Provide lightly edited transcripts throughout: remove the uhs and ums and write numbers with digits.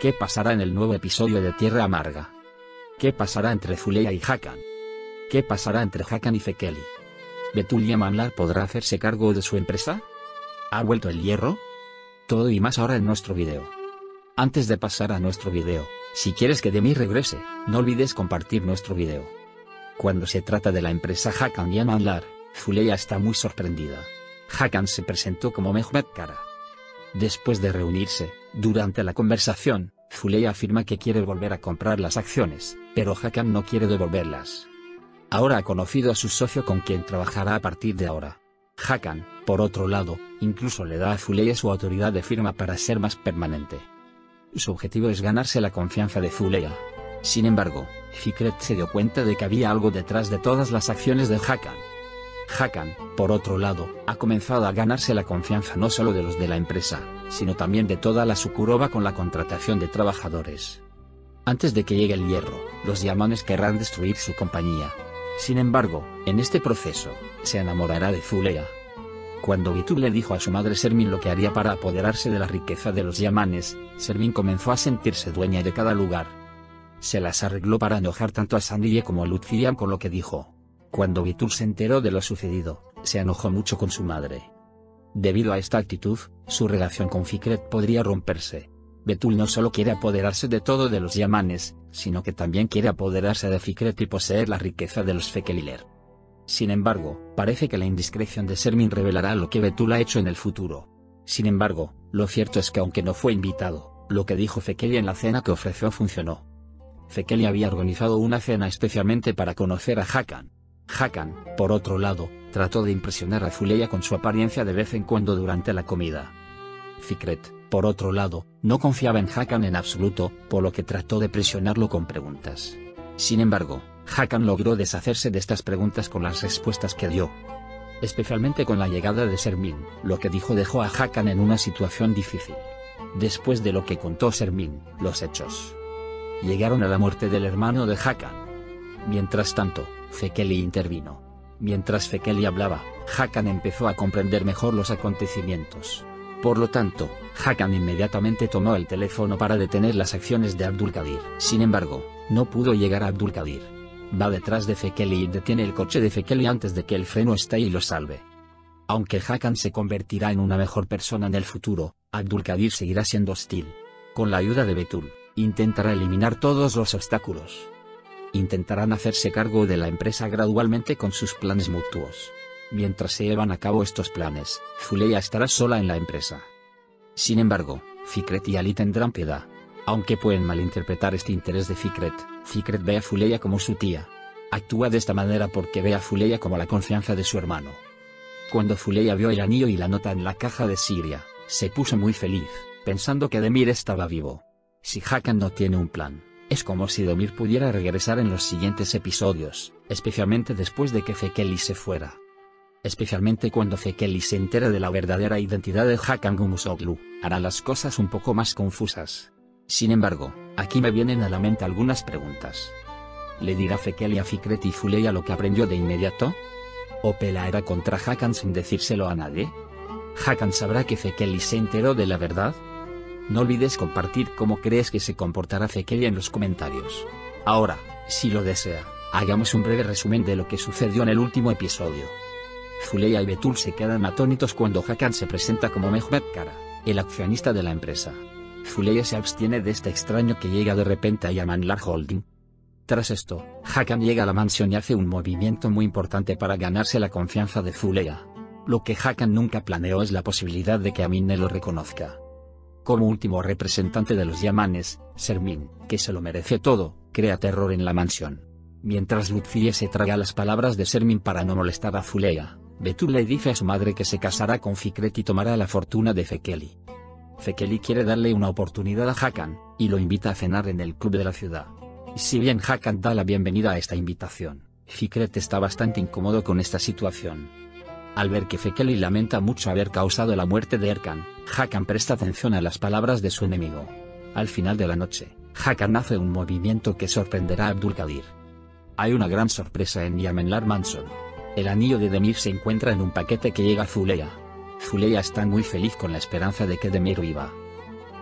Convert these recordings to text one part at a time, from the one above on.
¿Qué pasará en el nuevo episodio de Tierra Amarga? ¿Qué pasará entre Zuleya y Hakan? ¿Qué pasará entre Hakan y Fekeli? ¿Betul Yamanlar podrá hacerse cargo de su empresa? ¿Ha vuelto el hierro? Todo y más ahora en nuestro video. Antes de pasar a nuestro video, si quieres que Demir regrese, no olvides compartir nuestro video. Cuando se trata de la empresa Hakan Yamanlar, Zuleya está muy sorprendida. Hakan se presentó como Mehmet Kara. Después de reunirse, durante la conversación, Zuleya afirma que quiere volver a comprar las acciones, pero Hakan no quiere devolverlas. Ahora ha conocido a su socio con quien trabajará a partir de ahora. Hakan, por otro lado, incluso le da a Zuleya su autoridad de firma para ser más permanente. Su objetivo es ganarse la confianza de Zuleya. Sin embargo, Fikret se dio cuenta de que había algo detrás de todas las acciones de Hakan. Hakan, por otro lado, ha comenzado a ganarse la confianza no solo de los de la empresa, sino también de toda la Sukurova con la contratación de trabajadores. Antes de que llegue el hierro, los Yamanes querrán destruir su compañía. Sin embargo, en este proceso, se enamorará de Zuleya. Cuando Betul le dijo a su madre Sermin lo que haría para apoderarse de la riqueza de los Yamanes, Sermin comenzó a sentirse dueña de cada lugar. Se las arregló para enojar tanto a Sandiye como a Lutfiriam con lo que dijo. Cuando Betul se enteró de lo sucedido, se enojó mucho con su madre. Debido a esta actitud, su relación con Fikret podría romperse. Betul no solo quiere apoderarse de todo de los Yamanes, sino que también quiere apoderarse de Fikret y poseer la riqueza de los Fekeliler. Sin embargo, parece que la indiscreción de Sermin revelará lo que Betul ha hecho en el futuro. Sin embargo, lo cierto es que aunque no fue invitado, lo que dijo Fekeli en la cena que ofreció funcionó. Fekeli había organizado una cena especialmente para conocer a Hakan. Hakan, por otro lado, trató de impresionar a Zuleya con su apariencia de vez en cuando durante la comida. Fikret, por otro lado, no confiaba en Hakan en absoluto, por lo que trató de presionarlo con preguntas. Sin embargo, Hakan logró deshacerse de estas preguntas con las respuestas que dio. Especialmente con la llegada de Sermin, lo que dijo dejó a Hakan en una situación difícil. Después de lo que contó Sermin, los hechos llegaron a la muerte del hermano de Hakan. Mientras tanto, Fekeli intervino. Mientras Fekeli hablaba, Hakan empezó a comprender mejor los acontecimientos. Por lo tanto, Hakan inmediatamente tomó el teléfono para detener las acciones de Abdulkadir. Sin embargo, no pudo llegar a Abdulkadir. Va detrás de Fekeli y detiene el coche de Fekeli antes de que el freno estalle y lo salve. Aunque Hakan se convertirá en una mejor persona en el futuro, Abdulkadir seguirá siendo hostil. Con la ayuda de Betul, intentará eliminar todos los obstáculos. Intentarán hacerse cargo de la empresa gradualmente con sus planes mutuos. Mientras se llevan a cabo estos planes, Zuleya estará sola en la empresa. Sin embargo, Fikret y Ali tendrán piedad. Aunque pueden malinterpretar este interés de Fikret, Fikret ve a Zuleya como su tía. Actúa de esta manera porque ve a Zuleya como la confianza de su hermano. Cuando Zuleya vio el anillo y la nota en la caja de Siria, se puso muy feliz, pensando que Demir estaba vivo. Si Hakan no tiene un plan, es como si Demir pudiera regresar en los siguientes episodios, especialmente después de que Fekeli se fuera. Especialmente cuando Fekeli se entere de la verdadera identidad de Hakan Gumuzoglu, hará las cosas un poco más confusas. Sin embargo, aquí me vienen a la mente algunas preguntas. ¿Le dirá Fekeli a Fikret y Zuleya lo que aprendió de inmediato? ¿O peleará contra Hakan sin decírselo a nadie? ¿Hakan sabrá que Fekeli se enteró de la verdad? No olvides compartir cómo crees que se comportará Fekeli en los comentarios. Ahora, si lo desea, hagamos un breve resumen de lo que sucedió en el último episodio. Zuleya y Betul se quedan atónitos cuando Hakan se presenta como Mehmet Kara, el accionista de la empresa. Zuleya se abstiene de este extraño que llega de repente a Yamanlar Holding. Tras esto, Hakan llega a la mansión y hace un movimiento muy importante para ganarse la confianza de Zuleya. Lo que Hakan nunca planeó es la posibilidad de que Amine lo reconozca. Como último representante de los Yamanes, Sermin, que se lo merece todo, crea terror en la mansión. Mientras Lutfiye se traga las palabras de Sermin para no molestar a Zuleya, Betul le dice a su madre que se casará con Fikret y tomará la fortuna de Fekeli. Fekeli quiere darle una oportunidad a Hakan, y lo invita a cenar en el club de la ciudad. Si bien Hakan da la bienvenida a esta invitación, Fikret está bastante incómodo con esta situación. Al ver que Fekeli lamenta mucho haber causado la muerte de Erkan, Hakan presta atención a las palabras de su enemigo. Al final de la noche, Hakan hace un movimiento que sorprenderá a Abdulkadir. Hay una gran sorpresa en Yamanlar Mansion. El anillo de Demir se encuentra en un paquete que llega a Zuleya. Zuleya está muy feliz con la esperanza de que Demir viva.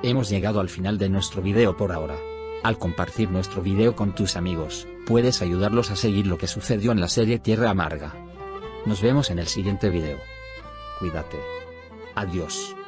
Hemos llegado al final de nuestro video por ahora. Al compartir nuestro video con tus amigos, puedes ayudarlos a seguir lo que sucedió en la serie Tierra Amarga. Nos vemos en el siguiente video. Cuídate. Adiós.